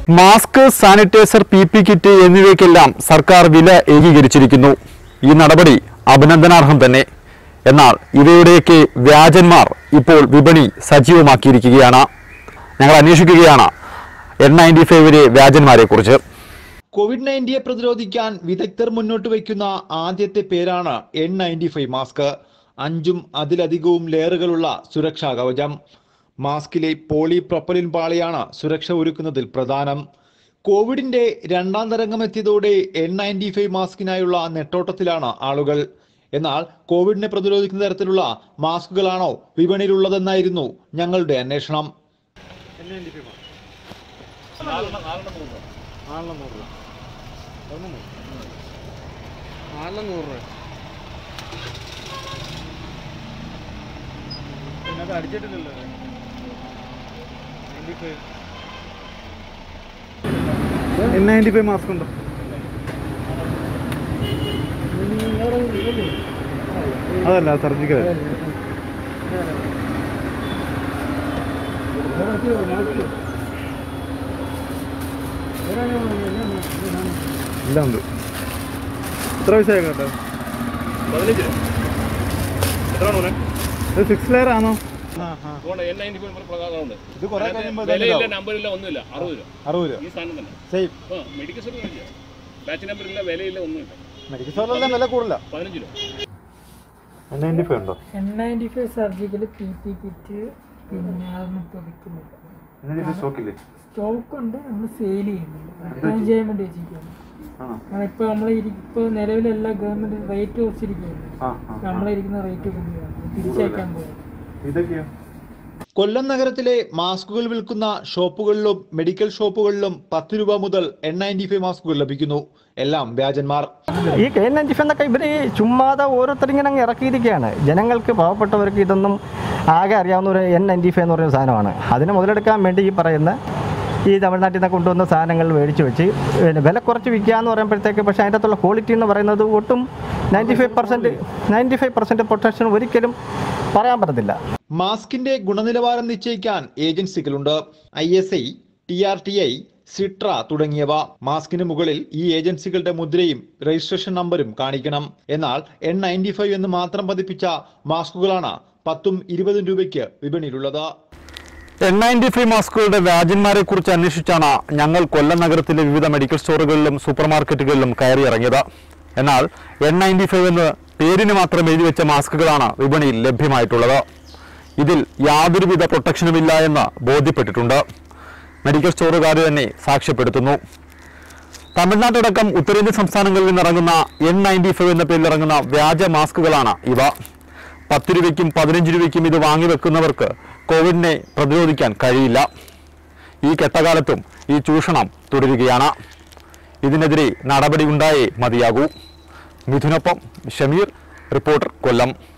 Mask, sanitiser, PP kit എന്നിവയ്ക്കെല്ലാം സർക്കാർ വില ഏകീകരിച്ചിരിക്കുന്നു. ഈ നടപടി അഭിനന്ദനാർഹം തന്നെ. എന്നാൽ ഇവയുടെയൊക്കെ വ്യാജന്മാർ ഇപ്പോൾ വിപണി സജീവമാക്കിയിരിക്കുകയാണ്. ഞങ്ങൾ അന്വേഷിക്കുകയാണ് N95 വ്യാജന്മാരെ കുറിച്ച്. കോവിഡ്-19 പ്രതിരോധിക്കാൻ വിദഗ്ധർ മുന്നോട്ട് വയ്ക്കുന്ന ആദ്യത്തെ പേരാണ് N95 മാസ്ക്. 5ഉം അതിലധികവും ലെയറുകളുള്ള സുരക്ഷാ കവചം. മാസ്കിലെ പോളിപ്രൊപ്പലിൻ പാളിയാണ് സുരക്ഷ ഒരുക്കുന്നതിൽ പ്രധാനം. കോവിഡിന്റെ രണ്ടാം തരംഗം എത്തിയതോടെ N95 മാസ്കിനായുള്ള നെട്ടോട്ടത്തിലാണ് ആളുകൾ. എന്നാൽ കോവിഡിനെ പ്രതിരോധിക്കുന്ന തരത്തിലുള്ള മാസ്കുകളാണോ വിപണിയിലുള്ളതെന്നായിരുന്നു ഞങ്ങളുടെ അന്വേഷണം. N95 മാസ്ക് ഉണ്ടോ? അതല്ല സർജിക്കൽ. എല്ലാം ഉണ്ട്. എത്ര പൈസ കേട്ടോ? 6 ലെയർ ആണോ? N95 സർജിക്കൽ PP കിറ്റ് പിന്നെ സ്റ്റോക്ക് ഉണ്ട്. നമ്മൾ സെയിൽ ചെയ്യുന്നുണ്ട്, ചെയ്യാൻ വേണ്ടി വെച്ചിരിക്കുകയാണ്. ഇപ്പൊ ഇപ്പൊ നിലവിലെല്ലാ ഗവൺമെന്റ് റേറ്റ് കുറച്ചിരിക്കുകയാണ്. നമ്മളിരിക്കുന്ന റേറ്റ് തിരിച്ചയക്കാൻ പോകും. കൊല്ലം നഗരത്തിലെ മാസ്കുകൾ വിൽക്കുന്ന ഷോപ്പുകളിലും മെഡിക്കൽ ഷോപ്പുകളിലും 10 രൂപ മുതൽ N95 മാസ്കുകൾ ലഭിക്കുന്നു. എല്ലാം വ്യാജന്മാർ. ഈ N95 എന്നൊക്കെ ഇവര് ചുമ്മാതെ ഓരോരുത്തരിങ്ങനെ അങ്ങ് ഇറക്കിയിരിക്കുകയാണ്. ജനങ്ങൾക്ക്, പാവപ്പെട്ടവർക്ക് ഇതൊന്നും ആകെ അറിയാവുന്ന ഒരു N95 എന്ന് പറയുന്ന സാധനമാണ്. അതിനെ മുതലെടുക്കാൻ വേണ്ടി ഈ പറയുന്ന ഈ തമിഴ്നാട്ടിൽ നിന്ന് കൊണ്ടുവന്ന സാധനങ്ങൾ മേടിച്ച് വെച്ച് വില കുറച്ച് വിൽക്കുക എന്ന് പറയുമ്പോഴത്തേക്ക്, പക്ഷേ അതിൻ്റെ അകത്തുള്ള ക്വാളിറ്റി എന്ന് പറയുന്നത് ഒട്ടും 95% പ്രൊട്ടക്ഷൻ ഒരിക്കലും പറയാൻ പറ്റത്തില്ല. മാസ്കിന്റെ ഗുണനിലവാരം നിശ്ചയിക്കാൻ ഏജൻസികളുണ്ട്. ISI, TRTI, സിട്ര തുടങ്ങിയവ. മാസ്കിന് മുകളിൽ ഈ ഏജൻസികളുടെ മുദ്രയും രജിസ്ട്രേഷൻ നമ്പരും കാണിക്കണം. എന്നാൽ N95 എന്ന് മാത്രം പതിപ്പിച്ച മാസ്കുകളാണ് 10ഉം 20ഉം രൂപയ്ക്ക് വിപണിയിലുള്ളത്. N95 മാസ്കുകളുടെ വ്യാജന്മാരെ കുറിച്ച് അന്വേഷിച്ചാണ് ഞങ്ങൾ കൊല്ലം നഗരത്തിലെ വിവിധ മെഡിക്കൽ സ്റ്റോറുകളിലും സൂപ്പർ മാർക്കറ്റുകളിലും കയറിയിറങ്ങിയത്. എന്നാൽ N95 എന്ന് പേരിന് മാത്രം എഴുതി വെച്ച മാസ്കുകളാണ് വിപണിയിൽ ലഭ്യമായിട്ടുള്ളത്. ഇതിൽ യാതൊരുവിധ പ്രൊട്ടക്ഷനുമില്ല എന്ന് ബോധ്യപ്പെട്ടിട്ടുണ്ട്. മെഡിക്കൽ സ്റ്റോറുകാർ തന്നെ സാക്ഷ്യപ്പെടുത്തുന്നു. തമിഴ്നാട്ടടക്കം ഉത്തരേന്ത്യൻ സംസ്ഥാനങ്ങളിൽ നിന്നിറങ്ങുന്ന N95 എന്ന പേരിലിറങ്ങുന്ന വ്യാജ മാസ്കുകളാണ് ഇവ. 10 രൂപയ്ക്കും 15 രൂപയ്ക്കും ഇത് വാങ്ങിവെക്കുന്നവർക്ക് കോവിഡിനെ പ്രതിരോധിക്കാൻ കഴിയില്ല. ഈ കെട്ടകാലത്തും ഈ ചൂഷണം തുടരുകയാണ്. ഇതിനെതിരെ നടപടി ഉണ്ടായേ മതിയാകൂ. മിഥുനൊപ്പം ഷമീർ, റിപ്പോർട്ടർ, കൊല്ലം.